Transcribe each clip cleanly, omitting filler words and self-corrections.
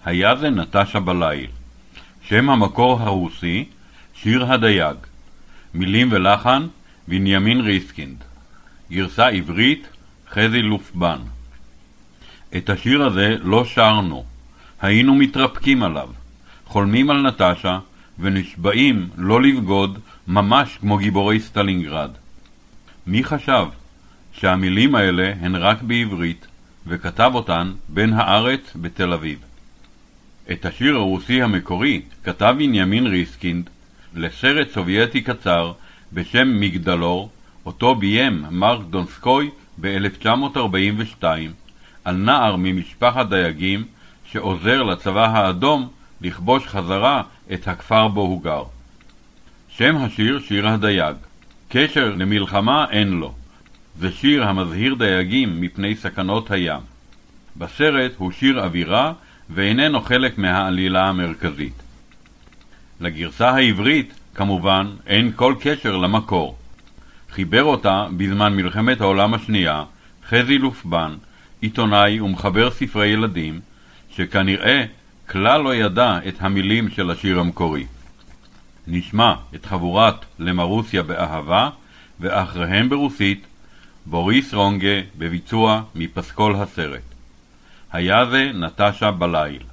היה זה נטשה בליל. שם המקור הרוסי, שיר הדייג. מילים ולחן, בנימין ריסקינד. גרסה עברית, חזי לופבן. את השיר הזה לא שרנו, היינו מתרפקים עליו, חולמים על נטשה ונשבעים לא לבגוד ממש כמו גיבורי סטלינגרד. מי חשב שהמילים האלה הן רק בעברית, וכתב אותן בן הארץ בתל אביב. את השיר הרוסי המקורי כתב בנימין ריסקינד לסרט סובייטי קצר בשם מגדלור, אותו ביים מרק דונסקוי ב-1942, על נער ממשפחת דייגים שעוזר לצבא האדום לכבוש חזרה את הכפר בו הוא גר. שם השיר שיר הדייג. קשר למלחמה אין לו. זה שיר המזהיר דייגים מפני סכנות הים. בסרט הוא שיר אווירה ואיננו חלק מהעלילה המרכזית. לגרסה העברית, כמובן, אין כל קשר למקור. חיבר אותה בזמן מלחמת העולם השנייה חזי לופבן, עיתונאי ומחבר ספרי ילדים, שכנראה כלל לא ידע את המילים של השיר המקורי. נשמע את חבורת למרוסיה באהבה, ואחריהם ברוסית, בוריס רונגה בביצוע מפסקול הסרט. היה זה נטשה בליל.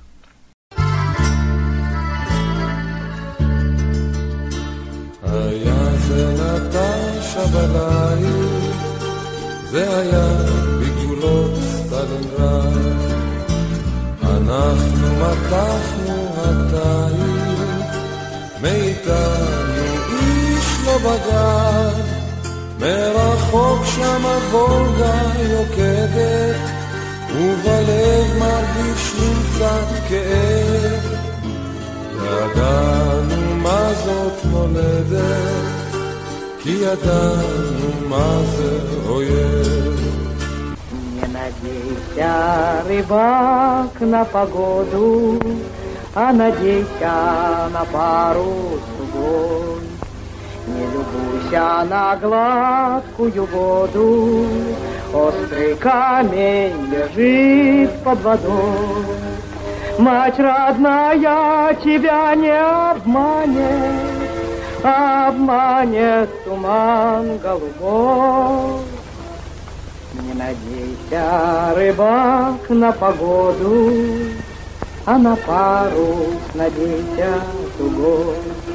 היה זה נטשה בליל, זה היה בגבולות סטלינגרד. אנחנו מתחנו התאים, מאיתנו איש לא בגד. מרחוק שם הוולגה יוקדת, ובלב מרגישים קצת כאב. ידענו מה זאת מולדת, כי ידענו מה זה אויב. Не надейся, рыбак, на погоду, а надейся на пару субой. Не любуйся на гладкую воду, острый камень лежит под водой. Мать родная тебя не обманет, обманет туман голубой. Не надейся, рыбак, на погоду, а на парус надейся тугой.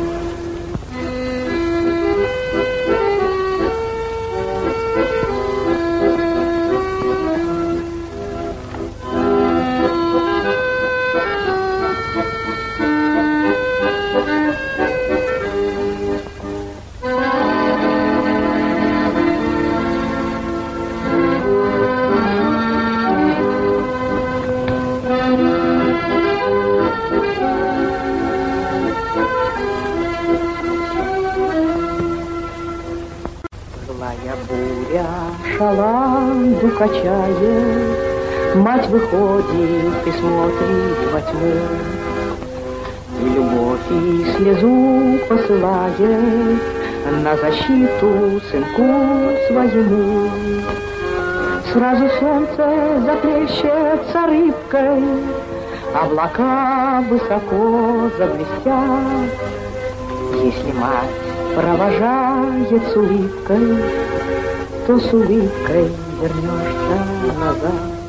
Буря шаланду качает, мать выходит и смотрит во тьму, и любовь и слезу посылает на защиту сынку своему. Сразу солнце заплещется рыбкой, облака высоко заблестят. Если мать провожает с улыбкой, то с улыбкой вернешься назад.